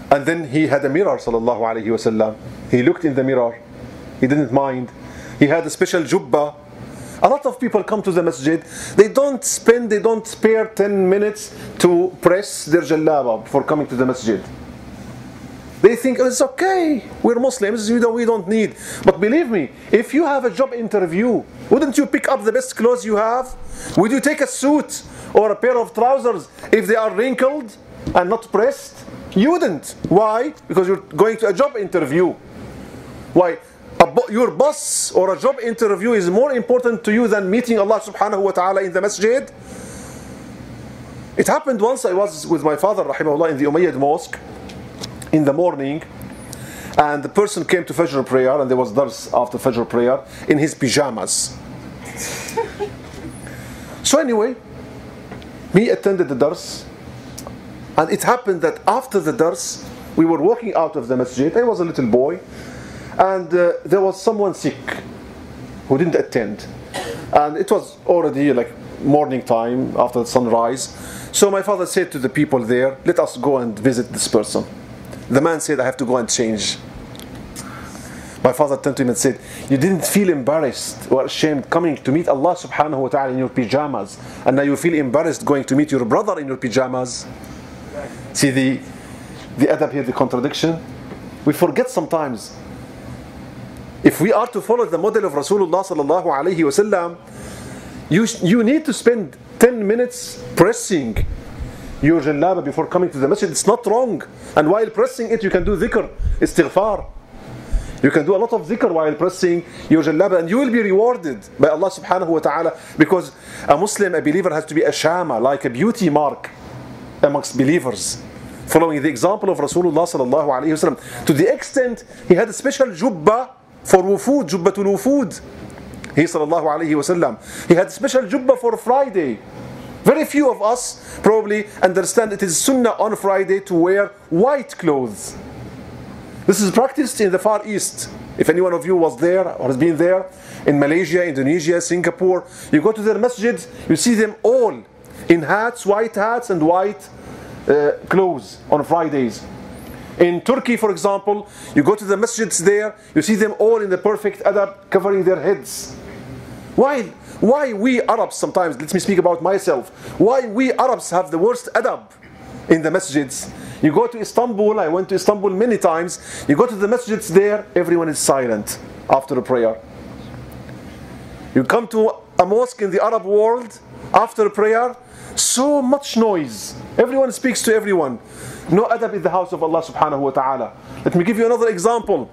And then he had a mirror, sallallahu alayhi wasallam. He looked in the mirror. He didn't mind. He had a special jubba. A lot of people come to the masjid. They don't spare 10 minutes to press their jallaba before coming to the masjid. They think, oh, it's okay, we're Muslims, we don't need. But believe me, if you have a job interview, wouldn't you pick up the best clothes you have? Would you take a suit or a pair of trousers if they are wrinkled and not pressed? You wouldn't. Why? Because you're going to a job interview. Why? Your boss or a job interview is more important to you than meeting Allah subhanahu wa ta'ala in the masjid? It happened once. I was with my father, rahimahullah, in the Umayyad mosque in the morning, and the person came to Fajr prayer, and there was dars after Fajr prayer in his pyjamas. So anyway, me attended the dars, and it happened that after the dars we were walking out of the masjid. I was a little boy, and there was someone sick who didn't attend, and it was already like morning time after the sunrise. So my father said to the people there, let us go and visit this person. The man said, I have to go and change. My father turned to him and said, you didn't feel embarrassed or ashamed coming to meet Allah subhanahu wa ta'ala in your pyjamas, and now you feel embarrassed going to meet your brother in your pyjamas? See the adab here, the contradiction. We forget sometimes. If we are to follow the model of Rasulullah sallallahu alayhi wa sallam, you need to spend 10 minutes pressing your jallaba before coming to the masjid. It's not wrong. And while pressing it, you can do dhikr, istighfar. You can do a lot of dhikr while pressing your jallaba, and you will be rewarded by Allah subhanahu wa ta'ala, because a Muslim, a believer, has to be a shama, like a beauty mark amongst believers, following the example of Rasulullah sallallahu alayhi wa sallam. To the extent he had a special jubba for wufud, jubbatul wufud. He sallallahu alayhi wa sallam, he had a special jubba for Friday. Very few of us probably understand it is sunnah on Friday to wear white clothes. This is practiced in the Far East. If any one of you was there or has been there, in Malaysia, Indonesia, Singapore, you go to their masjids, you see them all in hats, white hats and white clothes on Fridays. In Turkey, for example, you go to the masjids there, you see them all in the perfect adab, covering their heads. Why we Arabs sometimes, let me speak about myself, why we Arabs have the worst adab in the masjids? You go to Istanbul, I went to Istanbul many times, you go to the masjids there, everyone is silent after a prayer. You come to a mosque in the Arab world, after a prayer, so much noise. Everyone speaks to everyone. No adab in the house of Allah subhanahu wa ta'ala. Let me give you another example.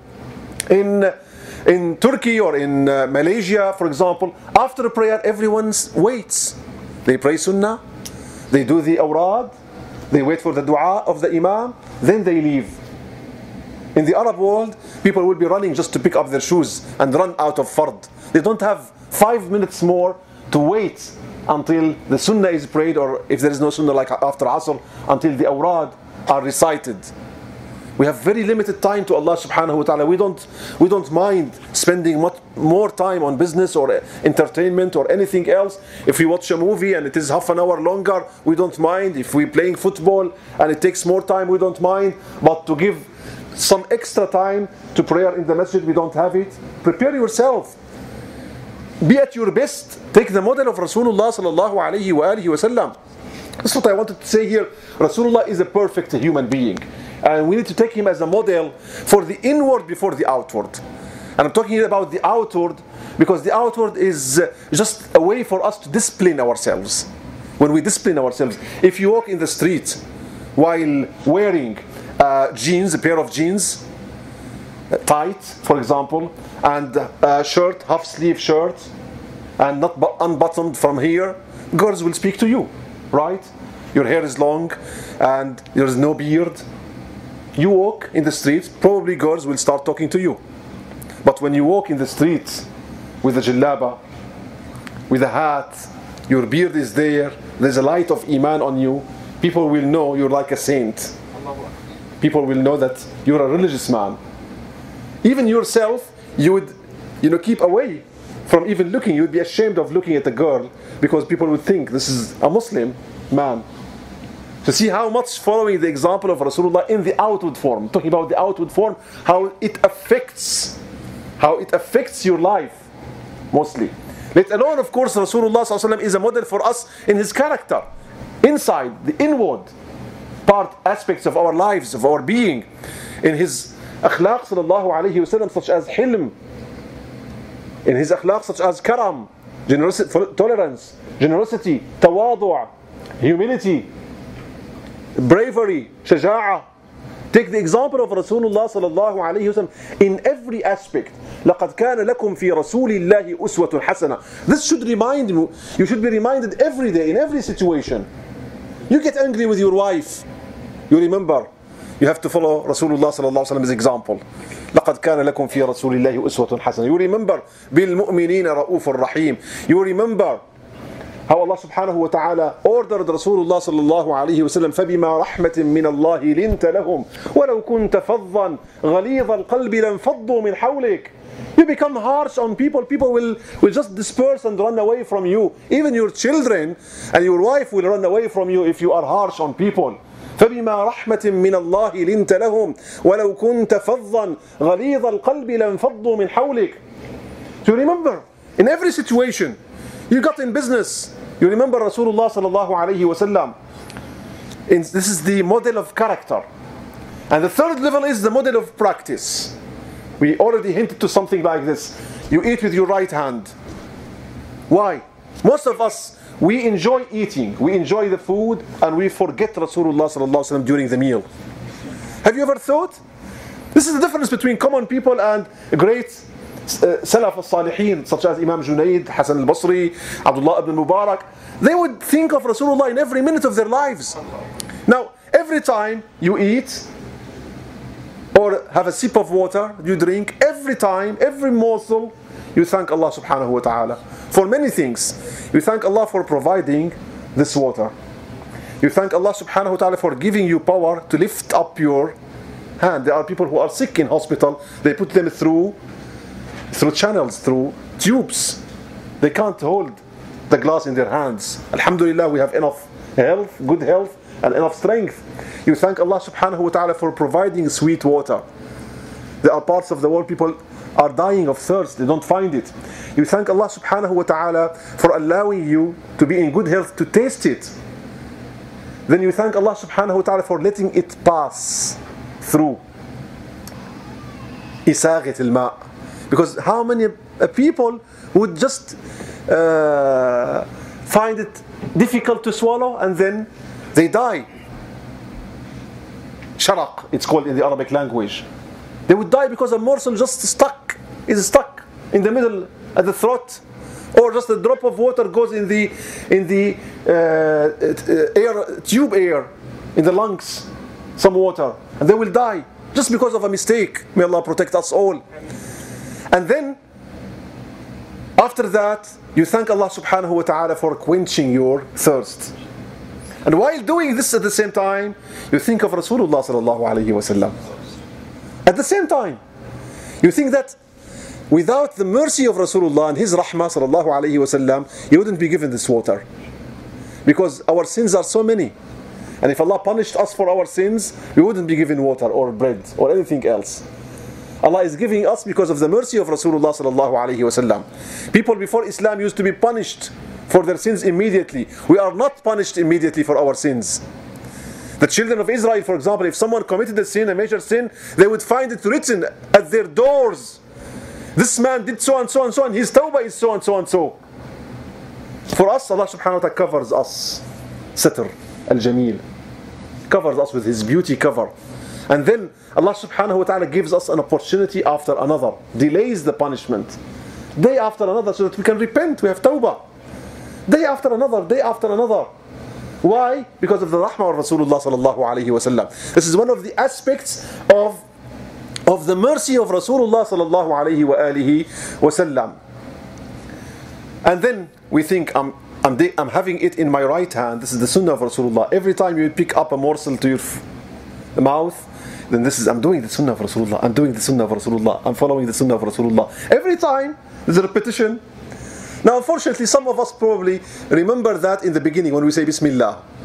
In Turkey or in Malaysia, for example, after a prayer, everyone waits. They pray sunnah, they do the awrad, they wait for the dua of the imam, then they leave. In the Arab world, people will be running just to pick up their shoes and run out of fard. They don't have 5 minutes more to wait until the sunnah is prayed, or if there is no sunnah like after asr, until the awrad are recited. We have very limited time to Allah subhanahu wa ta'ala. We don't mind spending much more time on business or entertainment or anything else. If we watch a movie and it is half an hour longer, we don't mind. If we're playing football and it takes more time, we don't mind. But to give some extra time to prayer in the masjid, we don't have it. Prepare yourself. Be at your best. Take the model of Rasulullah sallallahu alayhi wa alihi wa sallam. That's what I wanted to say here. Rasulullah is a perfect human being. And we need to take him as a model for the inward before the outward. And I'm talking here about the outward, because the outward is just a way for us to discipline ourselves. When we discipline ourselves, if you walk in the street while wearing jeans, a pair of jeans, tight, for example, and a shirt, half sleeve shirt, and not unbuttoned from here, girls will speak to you, right? Your hair is long and there is no beard. You walk in the streets, probably girls will start talking to you. But when you walk in the streets with a jallaba, with a hat, your beard is there, there's a light of iman on you, people will know you're like a saint. People will know that you're a religious man. Even yourself, you would keep away from even looking. You would be ashamed of looking at a girl, because people would think this is a Muslim man. To see how much following the example of Rasulullah in the outward form. Talking about the outward form, how it affects your life, mostly. Let alone, of course, Rasulullah ﷺ is a model for us in his character, inside, the inward part, aspects of our lives, of our being, in his akhlaq sallallahu alayhi wasallam, such as hilm, in his akhlaq such as karam, generosity, tolerance, generosity, tawadu', humility, bravery, shaja'a. Take the example of Rasulullah sallallahu alayhi wasallam in every aspect. لَقَدْ كَانَ لَكُمْ فِي رَسُولِ اللَّهِ أُسْوَةٌ حَسَنَةٌ. This should remind you, you should be reminded every day, in every situation. You get angry with your wife, you remember, you have to follow Rasulullah sallallahu alayhi wasallam's example. لَقَدْ كَانَ لَكُمْ فِي رَسُولِ اللَّهِ أُسْوَةٌ حَسَنَةٌ. You remember, بِالْمُؤْمِنِينَ رَؤُوفٌ رَحِيمٌ. You remember how Allah subhanahu wa ta'ala ordered Rasulullah sallallahu alayhi wa sallam فَبِمَا رَحْمَةٍ مِّنَ اللَّهِ لِنْتَ لَهُمْ وَلَوْ كُنْتَ فَظًّا غَلِيظَ الْقَلْبِ لَانْفَضُّوا مِنْ حَوْلِكَ. You become harsh on people, people will just disperse and run away from you. Even your children and your wife will run away from you if you are harsh on people. فَبِمَا رَحْمَةٍ مِّنَ اللَّهِ لِنْتَ لَهُمْ وَلَوْ كُنْتَ فَظًّا غَلِيظَ الْقَلْبِ لَانْفَضُّوا مِنْ حَوْلِكَ. So remember, in every situation, you got in business, you remember Rasulullah sallallahu alayhi wa sallam. This is the model of character. And the third level is the model of practice. We already hinted to something like this. You eat with your right hand. Why? Most of us, we enjoy eating, we enjoy the food, and we forget Rasulullah sallallahu alayhi wa sallam during the meal. Have you ever thought? This is the difference between common people and great Salaf al-Salihin, such as Imam Junayd, Hassan al-Basri, Abdullah ibn Mubarak. They would think of Rasulullah in every minute of their lives. Now, every time you eat or have a sip of water, you drink, every time, every morsel, you thank Allah subhanahu wa ta'ala for many things. You thank Allah for providing this water. You thank Allah subhanahu wa ta'ala for giving you power to lift up your hand. There are people who are sick in hospital. They put them through channels, through tubes. They can't hold the glass in their hands. Alhamdulillah, we have enough health, good health, and enough strength. You thank Allah subhanahu wa ta'ala for providing sweet water. There are parts of the world people are dying of thirst, they don't find it. You thank Allah subhanahu wa ta'ala for allowing you to be in good health to taste it. Then you thank Allah subhanahu wa ta'ala for letting it pass through. إساغة الماء. Because how many people would just find it difficult to swallow and then they die? Sharaq, it's called in the Arabic language. They would die because a morsel just stuck in the middle at the throat, or just a drop of water goes in the tube air in the lungs, some water, and they will die just because of a mistake. May Allah protect us all. And then after that, you thank Allah subhanahu wa ta'ala for quenching your thirst. And while doing this at the same time, you think of Rasulullah sallallahu alayhi wa sallam. At the same time, you think that without the mercy of Rasulullah and his rahmah sallallahu alayhi wa sallam, you wouldn't be given this water. Because our sins are so many. And if Allah punished us for our sins, we wouldn't be given water or bread or anything else. Allah is giving us because of the mercy of Rasulullah sallallahu alayhi wa sallam. People before Islam used to be punished for their sins immediately. We are not punished immediately for our sins. The children of Israel, for example, if someone committed a sin, a major sin, they would find it written at their doors. This man did so and so and so, and his tawbah is so and so and so. For us, Allah subhanahu wa ta'ala covers us. Satr al-Jameel. Covers us with his beauty cover. And then Allah subhanahu wa ta'ala gives us an opportunity after another. Delays the punishment. Day after another, so that we can repent, we have tawbah. Day after another, day after another. Why? Because of the rahmah of Rasulullah sallallahu alayhi wa sallam. This is one of the aspects of the mercy of Rasulullah sallallahu alayhi wa alihi wa sallam. And then we think, I'm having it in my right hand. This is the sunnah of Rasulullah. Every time you pick up a morsel to your mouth, then this is, I'm doing the sunnah of Rasulullah. I'm doing the sunnah of Rasulullah. I'm following the sunnah of Rasulullah. Every time there's a repetition. Now unfortunately some of us probably remember that in the beginning when we say Bismillah.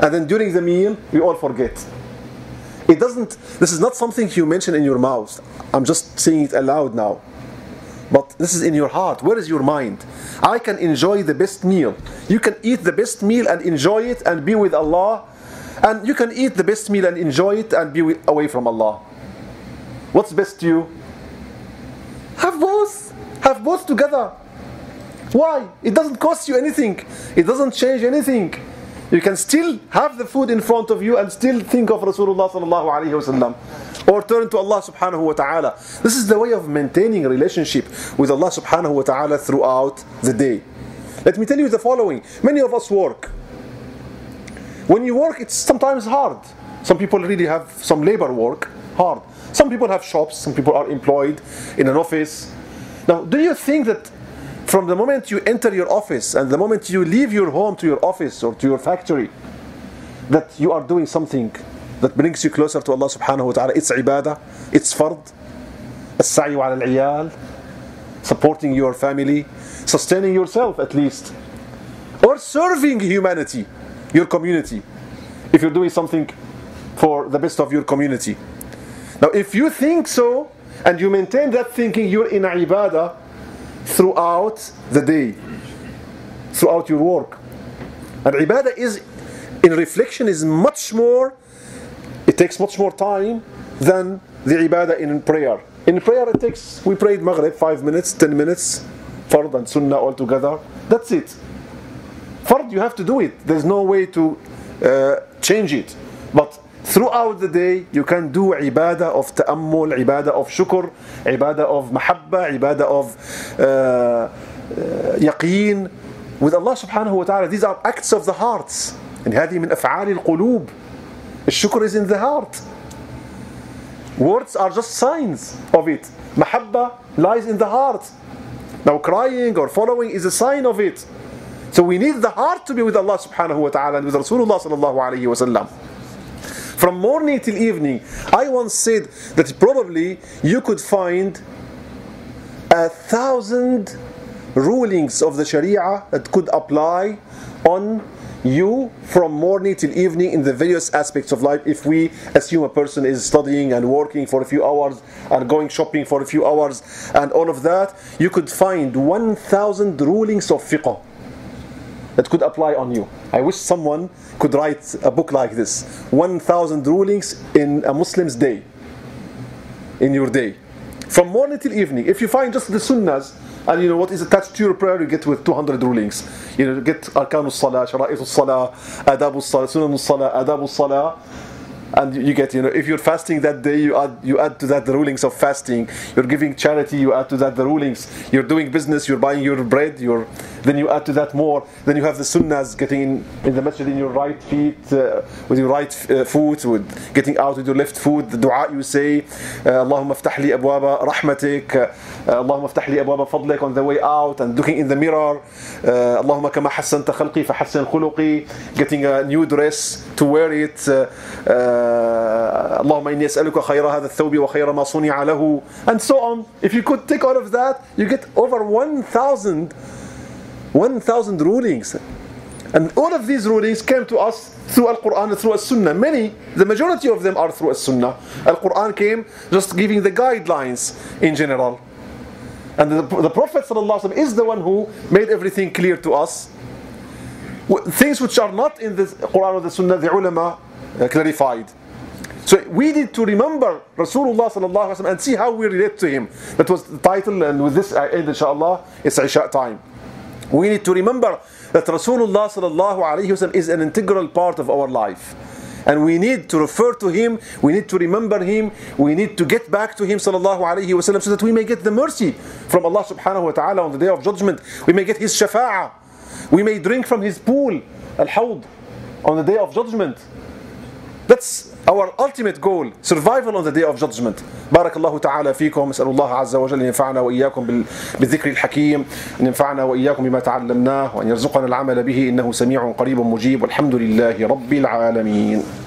And then during the meal, we all forget. It doesn't, this is not something you mention in your mouth. I'm just saying it aloud now. But this is in your heart. Where is your mind? I can enjoy the best meal. You can eat the best meal and enjoy it and be with Allah. And you can eat the best meal and enjoy it and be away from Allah. What's best to you? Have both. Have both together. Why? It doesn't cost you anything. It doesn't change anything. You can still have the food in front of you and still think of Rasulullah sallallahu alayhi wasallam, or turn to Allah subhanahu wa ta'ala. This is the way of maintaining a relationship with Allah subhanahu wa ta'ala throughout the day. Let me tell you the following. Many of us work. When you work, it's sometimes hard. Some people really have some labor work, hard. Some people have shops, some people are employed in an office. Now, do you think that from the moment you enter your office and the moment you leave your home to your office or to your factory, that you are doing something that brings you closer to Allah subhanahu wa ta'ala? It's ibadah, it's fard, as-sa'i ala al-'iyal, supporting your family, sustaining yourself at least, or serving humanity, your community, if you're doing something for the best of your community. Now, if you think so and you maintain that thinking, you're in ibadah throughout the day, throughout your work. And ibadah is, in reflection, is much more, it takes much more time than the ibadah in prayer. In prayer it takes, we prayed Maghrib 5 minutes, 10 minutes, Fard and Sunnah all together. That's it. Fard, you have to do it. There's no way to change it. But throughout the day, you can do ibadah of ta'ammul, ibadah of shukr, ibadah of mahabba, ibadah of yaqeen with Allah subhanahu wa ta'ala. These are acts of the hearts. And هذه من أفعال القلوب. الشكر is in the heart. Words are just signs of it. Mahabba lies in the heart. Now crying or following is a sign of it. So we need the heart to be with Allah subhanahu wa ta'ala and with Rasulullah sallallahu alayhi wa sallam. From morning till evening, I once said that probably you could find 1,000 rulings of the Sharia that could apply on you from morning till evening in the various aspects of life. If we assume a person is studying and working for a few hours and going shopping for a few hours and all of that, you could find 1,000 rulings of fiqh that could apply on you. I wish someone could write a book like this. 1,000 rulings in a Muslim's day, in your day, from morning till evening. If you find just the sunnahs and you know what is attached to your prayer, you get with 200 rulings. You know, get arkanus salah, shara'ithus salah, adabus salah, sunanus salah, adabus salah. And you get, you know, if you're fasting that day, you add to that the rulings of fasting. You're giving charity, you add to that the rulings. You're doing business, you're buying your bread, then you add to that more. Then you have the sunnahs, getting in the masjid in your right feet, with your right foot, with getting out with your left foot. The dua you say, Allahumma aftah li abwaba rahmatik, Allahumma aftah li abwaba fadlik on the way out, and looking in the mirror, Allahumma kama hassanta khalqi fa hassan khuluqi, getting a new dress to wear it, اللهم إني أسألك خير هذا الثوب وخير ما صنع له, and so on. If you could take all of that, you get over 1,000 rulings. And all of these rulings came to us through Al-Quran and through As-Sunnah. The majority of them are through As-Sunnah. Al-Quran came just giving the guidelines in general. And the Prophet ﷺ is the one who made everything clear to us. Things which are not in the Quran or the Sunnah, the ulama clarified. So we need to remember Rasulullah sallallahu alaihi wasallam and see how we relate to him. That was the title, and with this I end, inshallah. It's Isha time. We need to remember that Rasulullah sallallahu alaihi wasallam is an integral part of our life, and we need to refer to him. We need to remember him. We need to get back to him sallallahu alaihi wasallam, so that we may get the mercy from Allah subhanahu wa ta'ala on the day of judgment. We may get his shafa'ah. We may drink from his pool, al-hawd, on the day of judgment. That's our ultimate goal, survival on the day of judgment. بارك الله تعالى فيكم. أسأل الله عز وجل أن ينفعنا وإياكم بالذكر الحكيم، أن ينفعنا وإياكم بما تعلمناه، وأن يرزقنا العمل به إنه سميع قريب مجيب، والحمد لله رب العالمين.